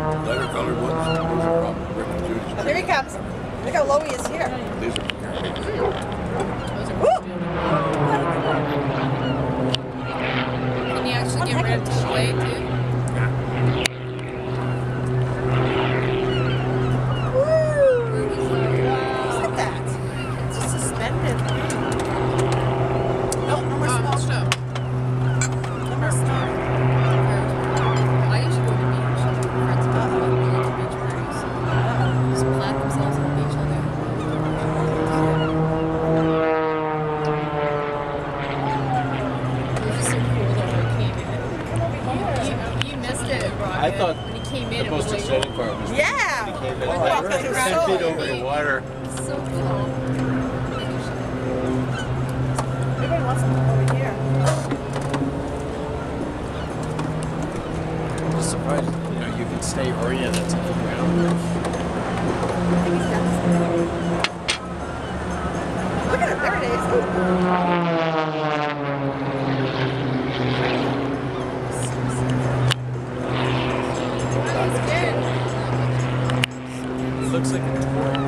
Lighter colored ones. Those are from Rick and Judy's. Oh, here he comes. Look how low he is here. These are Woo! Can you actually get rid of display too? I thought when he came in, the most exciting part was when he came in. Like, 10 feet over the water. So cool. Everybody wants to come over here. I'm just surprised, you know, you can stay oriented to the ground. Look at it, there it is. It looks like a tour.